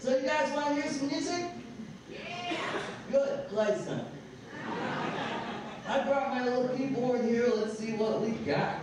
So you guys want to hear some music? Yeah. Good, play some. I brought my little keyboard here. Let's see what we got.